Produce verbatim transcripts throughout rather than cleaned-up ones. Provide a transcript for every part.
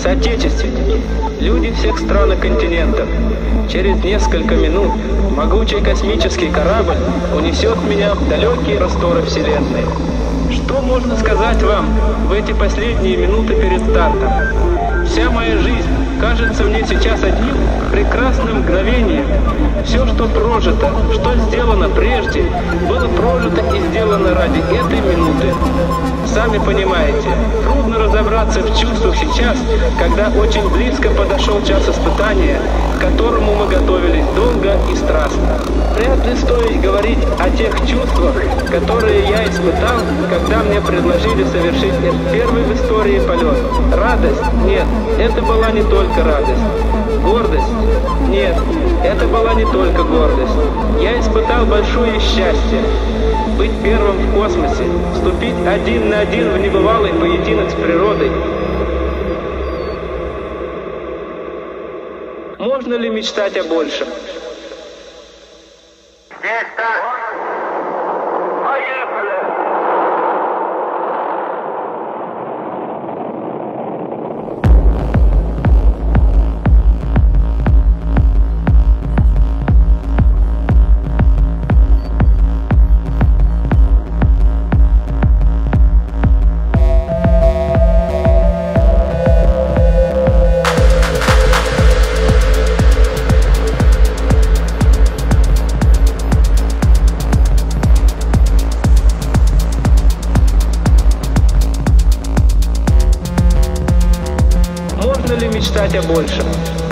Соотечественники, люди всех стран и континентов, через несколько минут могучий космический корабль унесет меня в далекие просторы Вселенной. Что можно сказать вам в эти последние минуты перед стартом? Вся моя жизнь кажется мне сейчас одним прекрасным мгновением. Все, что прожито, что сделано прежде, было прожито и сделано ради этой минуты. Сами понимаете, трудно разобраться в чувствах сейчас, когда очень близко подошел час испытания, к которому мы готовились долго и страстно. Вряд ли стоит говорить о тех чувствах, которые я испытал, когда мне предложили совершить первый в истории полет. Радость? Нет, это была не только радость. Гордость? Нет, это была не только гордость. Я испытал большое счастье. Быть первым в космосе, вступить один на один в небывалый поединок с природой. Можно ли мечтать о большем? Можно ли мечтать о большем?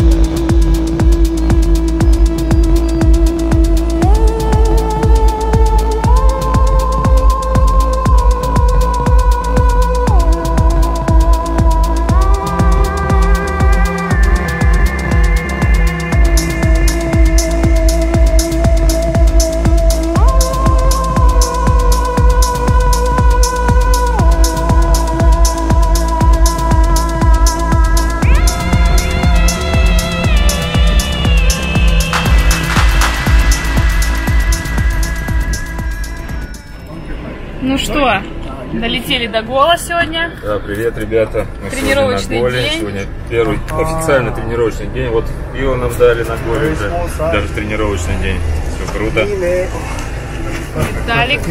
Ну что, долетели до Гола сегодня. Да, привет, ребята. Мы тренировочный на Голе. день. Сегодня первый официально тренировочный день. Вот пиво нам дали на Голе уже. Даже тренировочный день. Все круто. Виталик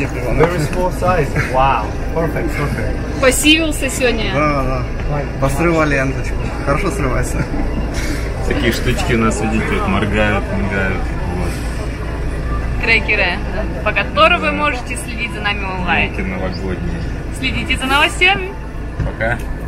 посивился сегодня. Да, да. Посрывал ленточку. Хорошо срывается. Такие штучки у нас, видите, вот моргают, мигают. Вот. Крекеры, по которым вы можете следить за нами онлайн. Новогодние. Следите за новостями. Пока.